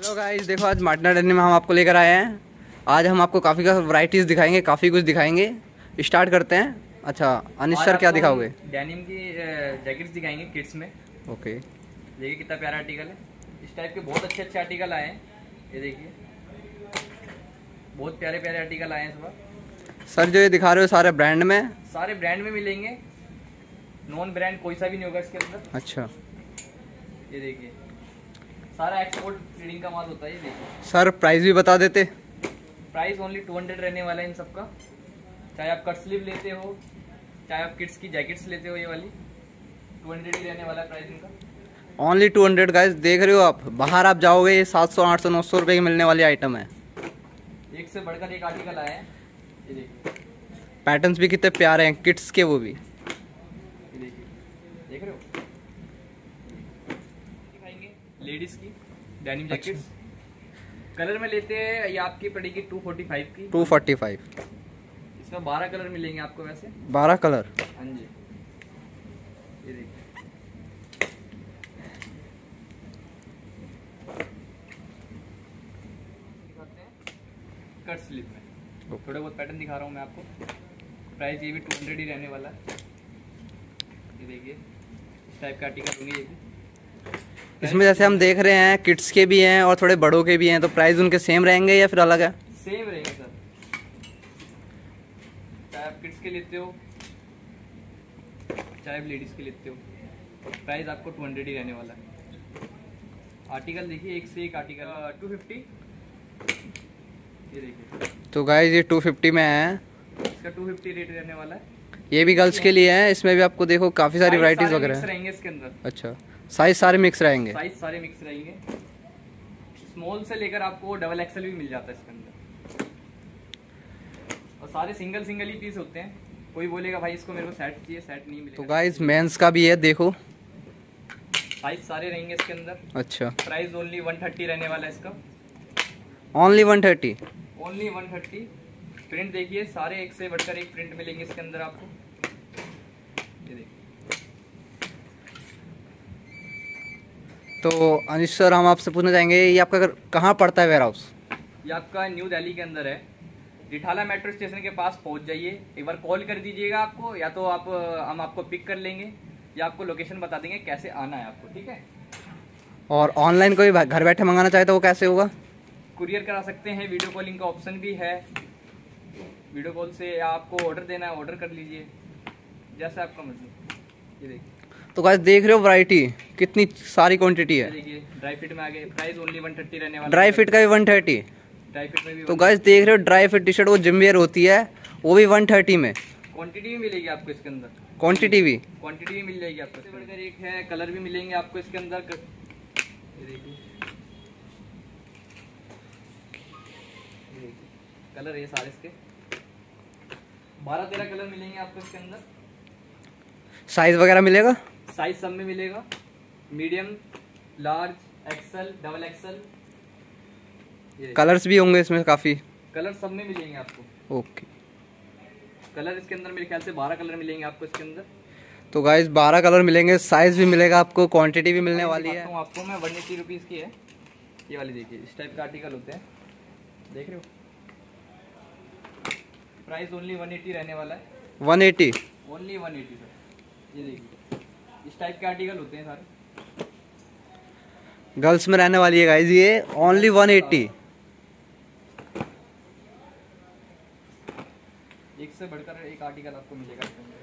Hello guys, देखो आज Martina denim में हम आपको लेकर आए हैं। आज हम आपको काफ़ी वैरायटीज़ दिखाएंगे, काफ़ी कुछ दिखाएंगे। स्टार्ट करते हैं। अच्छा अनिश सर, क्या दिखाओगे? डेनिम की जैकेट्स दिखाएंगे किड्स में। ओके, देखिए कितना प्यारा आर्टिकल है। इस टाइप के बहुत अच्छे अच्छे आर्टिकल आए हैं। ये देखिए बहुत प्यारे प्यारे आर्टिकल आए हैं इस बार। सर जो ये दिखा रहे हो सारे ब्रांड में? सारे ब्रांड में मिलेंगे, नॉन ब्रांड कोई सा भी नहीं होगा इसके अंदर। अच्छा, ये देखिए सारा एक्सपोर्ट ट्रेडिंग का माल होता है। ये देखिए सर प्राइस भी बता देते। प्राइस ओनली 200 रहने वाला है इन सब का। चाहे आप कट स्लीव लेते हो, चाहे आप किड्स की जैकेट्स लेते हो, ये वाली 200 ही रहने वाला है प्राइस इनका। Only 200 guys. देख रहे हो आप, बाहर आप जाओगे ये 700 800 900 रुपये की मिलने वाली आइटम है। एक से बढ़कर एक आर्टिकल आए हैं। ये देखिए पैटर्न्स भी कितने प्यारे हैं, किड्स के वो भी। ये देखिए, देख रहे हो। दिखाएंगे लेडीज की डेनिम जैकेट्स। कलर में लेते हैं, ये आपकी पड़ेगी 245 की। 245। इसमें 12 कलर मिलेंगे आपको वैसे। 12 कलर? हाँ जी। ये देखिए दिखाते हैं कट स्लीव में। थोड़े बहुत पैटर्न दिखा रहा हूँ मैं आपको। प्राइस ये भी 200 ही रहने वाला है। ये देखिए इस टाइप का आर्टिकल होंगे ये भी। इसमें जैसे हम देख रहे हैं किड्स के भी हैं और थोड़े बड़ों के भी हैं, तो प्राइस उनके सेम रहेंगे या फिर अलग है? सेम रहेंगे सर। चाहे आप किड्स के लेते हो, चाहे आप लेडीज के लेते हो, प्राइस आपको 200 ही रहने वाला है। आर्टिकल देखिए एक से एक आर्टिकल। 250। ये देखिए तो गाइस ये 250 में है। इसका 250 रेट रहने वाला है। ये भी गर्ल्स के लिए है। इसमें भी आपको देखो काफ़ी सारी वैरायटीज वगैरह मिक्स हैं। रहेंगे इसके अंदर। अच्छा, साइज सारे मिक्स रहेंगे? साइज सारे मिक्स रहेंगे। स्मॉल से लेकर आपको डबल एक्सल भी मिल जाता है इसके अंदर। और सारे सिंगल सिंगल ही पीस होते हैं। कोई बोलेगा भाई इसको मेरे को सेट चाहिए, सेट नहीं मिलेगा। तो गाइस मेंस का भी है, देखो साइज सारे रहेंगे इसके अंदर। अच्छा, प्राइस ओनली 130 रहने वाला है इसका। ओनली 130? ओनली 130। प्रिंट देखिए सारे एक से बढ़कर एक प्रिंट मिलेंगे इसके अंदर आपको। ये देखिए। तो अनिश सर, हम आपसे पूछना चाहेंगे ये आपका कहाँ पड़ता है वेयर हाउस? ये आपका न्यू दिल्ली के अंदर है। रिठाला मेट्रो स्टेशन के पास पहुंच जाइए। एक बार कॉल कर दीजिएगा आपको, या तो आप हम आपको पिक कर लेंगे, या आपको लोकेशन बता देंगे कैसे आना है आपको। ठीक है। और ऑनलाइन कोई घर बैठे मंगाना चाहे तो वो कैसे होगा? कुरियर करा सकते हैं, वीडियो कॉलिंग का ऑप्शन भी है। वीडियो कॉल से आपको ऑर्डर देना है, ऑर्डर कर लीजिए जैसे आपका मर्जी। ये देखिए। तो गाइस देख रहे हो वैरायटी कितनी सारी क्वांटिटी है। देखिए ड्राई फिट में आ गए। प्राइस ओनली 130 रहने वाला। ड्राई फिट का भी 130? ड्राई फिट में भी। तो गाइस देख रहे हो ड्राई फिट टी शर्ट, वो जिम वेयर होती है, वो भी 130 में। क्वांटिटी भी मिलेगी आपको इसके अंदर। क्वांटिटी भी मिल जाएगी आपको। इससे बढ़कर एक है, कलर भी मिलेंगे आपको इसके अंदर। ये देखिए कलर ये सारे इसके 12-13 कलर मिलेंगे आपको इसके अंदर। साइज वगैरह मिलेगा? साइज सब में मिलेगा, medium, large, XL, double XL. Colours भी होंगे इसमें काफ़ी? कलर सब में मिलेंगे आपको। ओके। कलर इसके अंदर मेरे ख्याल से 12 कलर मिलेंगे आपको इसके अंदर। तो गाइस 12 कलर मिलेंगे, साइज भी मिलेगा आपको, क्वांटिटी भी मिलने वाली है। आपको मैं 180 रुपीज़ की है ये वाली। देखिए इस टाइप का आर्टिकल होते हैं, देख रहे हो। प्राइस ओनली 180 रहने वाला है। 180? Only 180 sir. ये देखिए इस टाइप के आर्टिकल होते हैं सारे। गर्ल्स में रहने वाली है गाइस ये, ओनली 180। एक से बढ़कर एक आर्टिकल आपको मिलेगा इसके अंदर।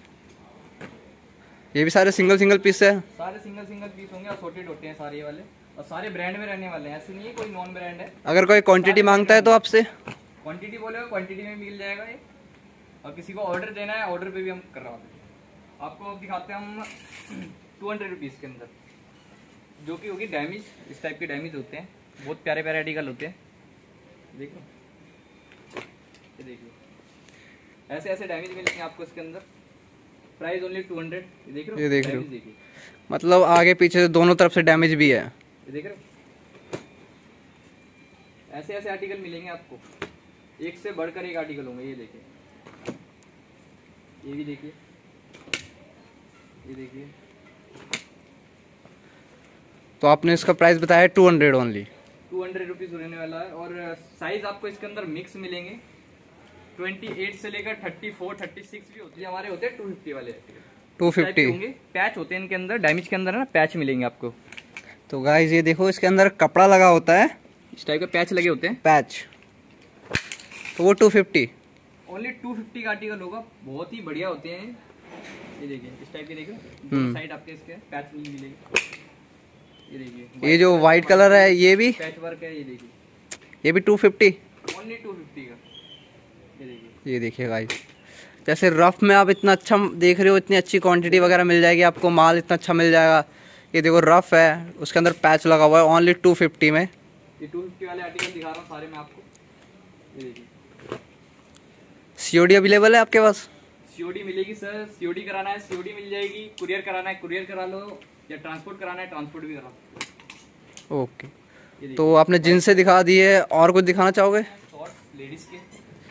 ये भी सारे सिंगल सिंगल पीस है? सारे सिंगल सिंगल पीस होंगे, असॉर्टेड होते हैं सारे ये वाले। और सारे ब्रांड में रहने वाले हैं, ऐसे नहीं है कोई नॉन ब्रांड है। अगर कोई क्वांटिटी मांगता है तो आपसे? क्वांटिटी बोलेगा क्वांटिटी में मिल जाएगा ये। और किसी को ऑर्डर देना है, ऑर्डर पे भी हम करवा देंगे आपको। अब दिखाते हैं हम 200 रुपीज़ के अंदर, जो कि होगी डैमेज। इस टाइप के डैमेज होते हैं, बहुत प्यारे प्यारे आर्टिकल होते हैं। देखो ये देखिए ऐसे ऐसे डैमेज मिलेंगे आपको इसके अंदर। Price only 200। ये देख रहे हो? ये देख रहे हो? देखिए मतलब आगे पीछे से दोनों तरफ से डैमेज भी है। ये देख रहे हो? ऐसे ऐसे आर्टिकल मिलेंगे आपको, एक से बढ़कर एक आर्टिकल होंगे। ये देखिए, ये भी देखिए, ये देखिए। तो आपने इसका प्राइस बताया 200 ओनली? 200 रुपीज़ रहने वाला है। और साइज आपको इसके अंदर मिक्स मिलेंगे, 28 से लेकर 34, 36 भी होती है। हमारे होते हैं 250 वाले, 250 होंगे। पैच होते हैं इनके अंदर, डैमेज के अंदर है ना, पैच मिलेंगे आपको। तो गाइस ये देखो इसके अंदर कपड़ा लगा होता है, इस टाइप के पैच लगे होते हैं, पैच। तो वो 250, ओनली 250 का आर्टिकल होगा। बहुत ही बढ़िया होते हैं ये। देखिए इस टाइप के, देखिए साइड आपके इसके पैच नहीं मिलेगी। ये देखिए ये जो वाइट कलर है ये भी पैच वर्क है। ये देखिए ये भी 250, ओनली 250 का। ये देखिए गाइस, जैसे रफ में आप इतना अच्छा देख रहे हो, इतनी अच्छी क्वांटिटी वगैरह मिल जाएगी आपको, माल इतना अच्छा मिल जाएगा। ये देखो रफ है, उसके अंदर पैच लगा हुआ है, ओनली 250 में। ये 250 वाले आर्टिकल दिखा रहा हूँ सारे मैं आपको। ये देखिए COD अवेलेबल है आपके पास? COD मिलेगी सर, COD कराना है COD मिल जाएगी, कुरियर कराना है कुरियर करा लो, या ट्रांसपोर्ट कराना है ट्रांसपोर्ट भी करा लो। ओके, तो आपने जींस से दिखा दिए, और कुछ दिखाना चाहोगे? शॉर्ट्स लेडीज के,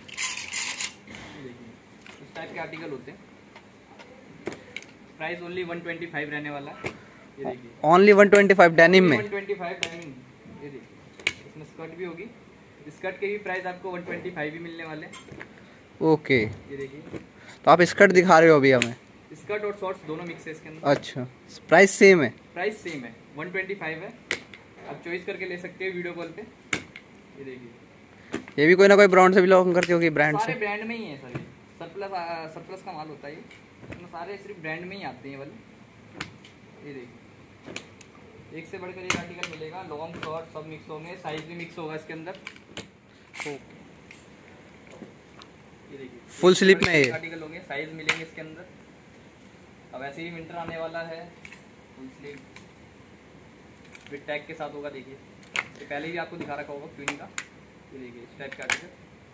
इस टाइप के आर्टिकल होते हैं। प्राइस ओनली 125 रहने वाला है। ये देखिए ओनली 125 डेनिम में। 125 डेनिम। ये देखिए इसमें स्कर्ट भी होगी, स्कर्ट के भी प्राइस आपको 125 भी मिलने वाले। ओके, ये देखिए तो आप स्कर्ट दिखा रहे हो अभी हमें? स्कर्ट और शॉर्ट्स दोनों मिक्स है इसके अंदर। अच्छा, प्राइस सेम है? प्राइस सेम है, 125 है। आप चॉइस करके ले सकते हो वीडियो कॉल पे। ये देखिए ये भी कोई ना कोई ब्रांड से बिलोंग करती होगी, ब्रांड से? सारे ब्रांड में ही है सर, ये सरप्लस का माल होता है ये, इसमें सारे सिर्फ ब्रांड में ही आते हैं वाले। ये देखिए एक से बढ़कर एक आर्टिकल मिलेगा, लॉन्ग शॉर्ट सब मिक्स होंगे, साइज भी मिक्स होगा इसके अंदर। ये देखिए फुल स्लीप में ये आर्टिकल होंगे, साइज मिलेंगे इसके अंदर। अब ऐसे ही विंटर आने वाला है, फुल स्लीव विद टैग के साथ होगा। देखिए ये पहले भी आपको दिखा रखा होगा ट्विन का। ये देखिए इस टाइप का आर्टिकल,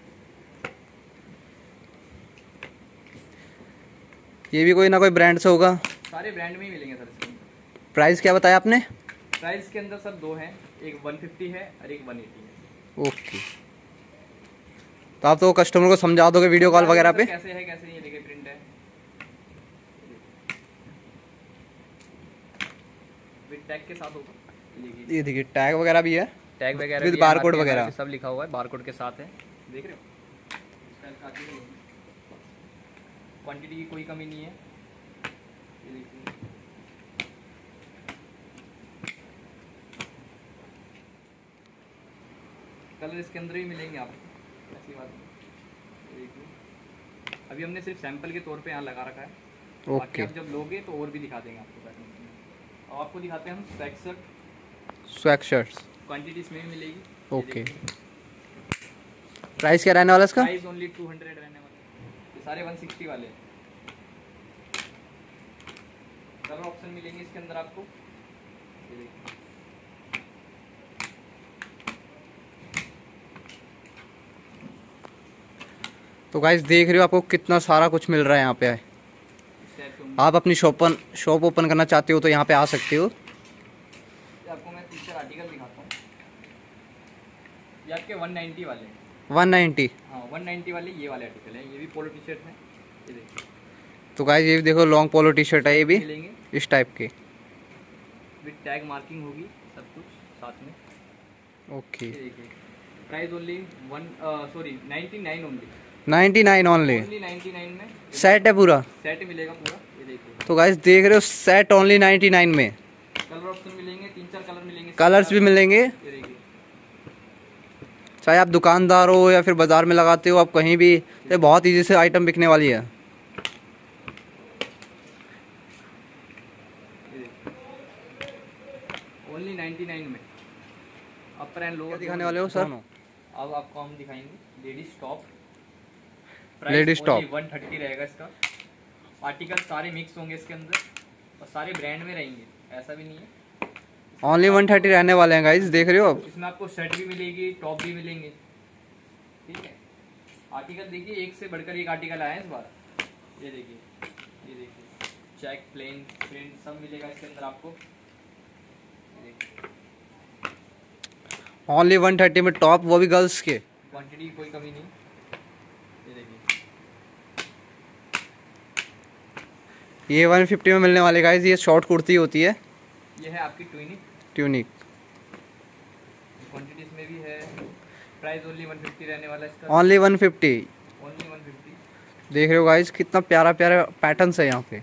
ये भी कोई ना कोई ब्रांड से होगा? सारे ब्रांड में ही मिलेंगे सर इसके अंदर। प्राइस क्या बताया आपने? प्राइस के अंदर सर दो हैं, एक 150 है और एक 180 है। ओके, तो आप तो कस्टमर को समझा दोगे वीडियो कॉल वगैरह पे? कैसे है कैसे, ये देखिए प्रिंट है विद टैग के साथ होगा। ये देखिए टैग वगैरह भी है, टैग वगैरह विद भी है, बारकोड RTR वगैरह सब लिखा हुआ है, बारकोड के साथ है। देख रहे हो क्वांटिटी की कोई कमी नहीं है। ये देखिए कलर इसके अंदर ही मिलेंगे आपको, ऐसी बात नहीं। ये देखिए अभी हमने सिर्फ सैंपल के तौर पे यहाँ लगा रखा है, बाकी आप जब लोगे तो और भी दिखा देंगे आपको पैटर्न। और आपको दिखाते हैं हम स्वैग शर्ट्स, क्वांटिटी इसमें भी मिलेगी। ओके, प्राइस क्या रहने वाला इसका? प्राइस ओनली 200 रहने वाला है। ये सारे 160 वाले हैं। कलर ऑप्शन मिलेंगे इसके अंदर आपको। ये देखिए तो गाइस देख रहे हो आपको कितना सारा कुछ मिल रहा है यहाँ पे। आप अपनी शॉप ओपन करना चाहते हो तो यहाँ पे आ सकते हो। आपको मैं टी-शर्ट आर्टिकल दिखाता हूँ, ये आपके 190 वाले हैं। 190? हाँ 190 वाले ये वाले आर्टिकल है, ये भी पोलो टी शर्ट है। ये देखिए तो गाइस ये भी देखो लॉन्ग पोलो टी शर्ट है, ये भी मिलेंगे इस टाइप के, विद टैग मार्किंग होगी सब कुछ साथ में। ओके, ये देखिए प्राइस ओनली 99 ओनली, 99 ओनली। 99 में सेट है पूरा? सेट मिलेगा पूरा। ये देखिए तो गाइस देख रहे हो सेट ओनली 99 में। कलर ऑप्शन मिलेंगे, 3-4 कलर मिलेंगे, कलर्स भी मिलेंगे। ये देखिए चाहे आप दुकानदार हो या फिर बाजार में लगाते हो, आप कहीं भी, तो बहुत इजी से आइटम बिकने वाली है। ओनली 99 में। अपर एंड लोअर दिखाने वाले हो सर? अब आपको हम दिखाएंगे लेडीज टॉप। लेडीज टॉप 130 रहेगा इसका। आर्टिकल सारे मिक्स होंगे इसके अंदर और सारे ब्रांड में रहेंगे, ऐसा भी नहीं है। ओनली 130 रहने वाले हैं गाइस, देख रहे हो आप? इसमें आपको शर्ट भी मिलेगी, टॉप भी मिलेंगे, ठीक है। आर्टिकल देखिए एक से बढ़कर एक आर्टिकल आया है इस बार। ये देखिए चेक प्लेन प्रिंट सब मिलेगा इसके अंदर आपको। ओनली 130 में टॉप, वो भी गर्ल्स के। क्वांटिटी की कोई कमी नहीं। ये देखिए ये 150 में मिलने वाले गाइस, ये शॉर्ट कुर्ती होती है। ये है आपकी ट्यूनिक। क्वांटिटीज में भी है। प्राइस ओनली 150 रहने वाला है इसका। ओनली 150। ओनली 150। देख रहे हो गाइस कितना प्यारा प्यारा पैटर्न्स है यहाँ पे।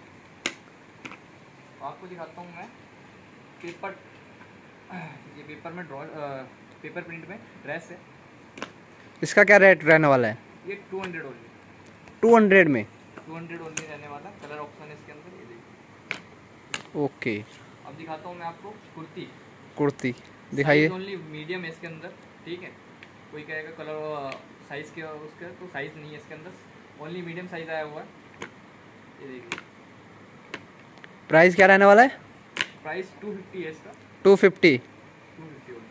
आपको दिखाता हूँ मैं पेपर, ये पेपर में पेपर प्रिंट में ड्रेस है। इसका क्या रेट रहने वाला है? ये 200 ओनली। 200 में? 200 ओनली रहने वाला। कलर ऑप्शन है इसके अंदर, ये देखिए। ओके। अब दिखाता हूँ मैं आपको कुर्ती। कुर्ती दिखाइए। ओनली मीडियम है इसके अंदर, ठीक है। कोई कहेगा कलर साइज के उसका, तो साइज नहीं है इसके अंदर, ओनली मीडियम साइज आया हुआ है। ये देखिए। प्राइस क्या रहने वाला है? प्राइस 250 है इसका। 250। 250 ओनली।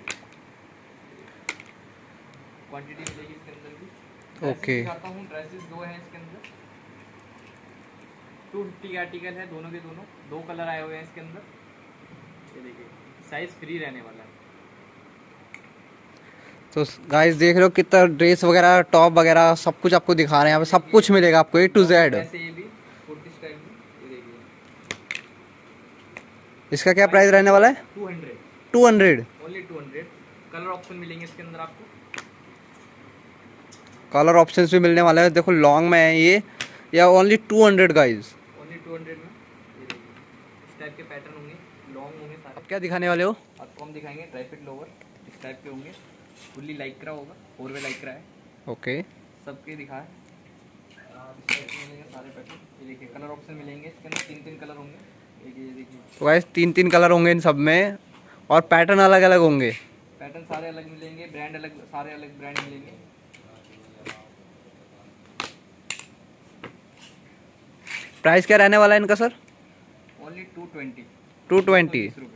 क्वांटिटी मिलेगी इसके अंदर भी। ओके। दिखाता हूँ ड्रेसेस दो हैं इसके अंदर। 250 के आर्टिकल है, दोनों के दोनों। दो कलर आए हुए हैं इसके अंदर, ये देखिए। साइज फ्री रहने वाला है। तो गाइस देख रहे हो कितना ड्रेस वगैरह टॉप वगैरह सब कुछ आपको दिखा रहे हैं यहाँ पे। सब कुछ मिलेगा आपको A to Z। ऐसे ये भी कुर्ती स्टाइल में, ये देखिए। इसका क्या प्राइस रहने वाला है? 200। 200। ओनली 200। कलर ऑप्शन मिलेंगे इसके अंदर आपको। कलर ऑप्शंस भी मिलने वाले हैं। देखो लॉन्ग में है ये, या ओनली 200 गाइस। ओनली 200 में, ये देखिए। इस टाइप के पैटर्न होंगे, लॉन्ग होंगे सारे। अब क्या दिखाने वाले हो? आपको हम दिखाएंगे ड्राई फिट लोवर, इस टाइप के होंगे। फुल्ली लाइक्रा होगा, 4 वे लाइक्रा है। ओके। सबके दिखाए इस टाइप के मिलेंगे सारे पैटर्न। ये देखिए कलर ऑप्शन मिलेंगे इसके अंदर, 3 कलर होंगे। ये देखिए। तो गाइस 3 कलर होंगे इन सब में, और पैटर्न अलग अलग होंगे। पैटर्न सारे अलग मिलेंगे, ब्रांड अलग, सारे अलग ब्रांड मिलेंगे। प्राइस क्या रहने वाला है इनका सर? ओनली 220। 220।